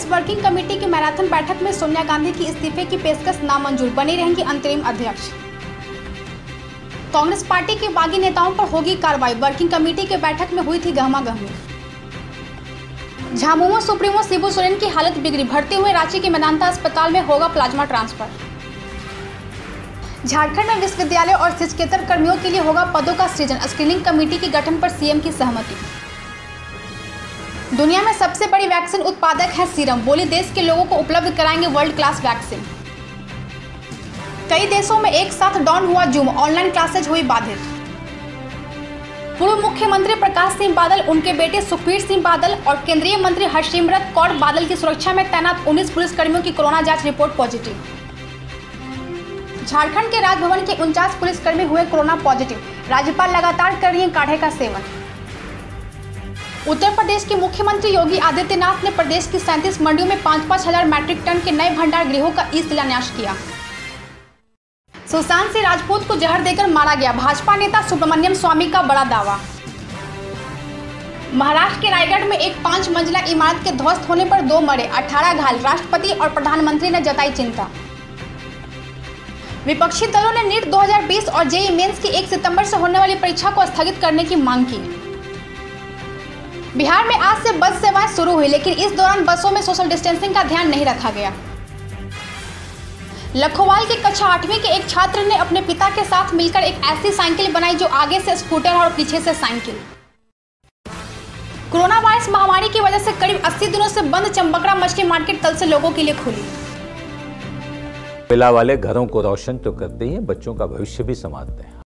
Congress working committee की marathon बैठक में सोनिया गांधी की इस्तीफे की पेशकश नामंजूर, बनी रहेंगी अंतरिम अध्यक्ष। कांग्रेस पार्टी के बागी नेताओं पर होगी कार्रवाई, वर्किंग कमेटी की बैठक में हुई थी गहमागहमी। झामुमो सुप्रीमो शिबू सोरेन की हालत बिगड़ी, भर्ती हुए रांची के मेदांता अस्पताल में होगा प्लाज्मा ट्रांसफर। झारखंड में विश्वविद्यालय और शिक्षकेतर कर्मियों के लिए होगा पदों का सृजन, स्क्रीनिंग कमेटी के गठन पर सीएम की सहमति। दुनिया में सबसे बड़ी वैक्सीन उत्पादक है सीरम, बोली देश के लोगों को उपलब्ध कराएंगे वर्ल्ड क्लास वैक्सीन। कई देशों में एक साथ डाउन हुआ जूम, ऑनलाइन क्लासेज हुई बाधित। पूर्व मुख्यमंत्री प्रकाश सिंह बादल, उनके बेटे सुखबीर सिंह बादल और केंद्रीय मंत्री हरसिमरत कौर बादल की सुरक्षा में तैनात 19 पुलिसकर्मियों की कोरोना जांच रिपोर्ट पॉजिटिव। झारखंड के राजभवन के 49 पुलिसकर्मी हुए कोरोना पॉजिटिव, राज्यपाल लगातार कर रही हैं काढ़े का सेवन। उत्तर प्रदेश के मुख्यमंत्री योगी आदित्यनाथ ने प्रदेश की 37 मंडियों में 5-5 हजार मैट्रिक टन के नए भंडार गृहों का ई-शिलान्यास किया। सुशांत सिंह राजपूत को जहर देकर मारा गया, भाजपा नेता सुब्रमण्यम स्वामी का बड़ा दावा। महाराष्ट्र के रायगढ़ में एक 5 मंजिला इमारत के ध्वस्त होने पर 2 मरे, 18 घायल, राष्ट्रपति और प्रधानमंत्री ने जताई चिंता। विपक्षी दलों ने नीट 2020 और जेईई मेंस की 1 सितंबर से होने वाली परीक्षा को स्थगित करने की मांग की। बिहार में आज से बस सेवाएं शुरू हुई, लेकिन इस दौरान बसों में सोशल डिस्टेंसिंग का ध्यान नहीं रखा गया। लखोवाल की कक्षा 8वीं के एक छात्र ने अपने पिता के साथ मिलकर एक ऐसी साइकिल बनाई जो आगे से स्कूटर और पीछे से साइकिल। कोरोना वायरस महामारी की वजह से करीब 80 दिनों से बंद चंबकड़ा मछली मार्केट कल से लोगों के लिए खुली। कोयला वाले घरों को रोशन तो करते ही हैं, बच्चों का भविष्य भी संवारते हैं।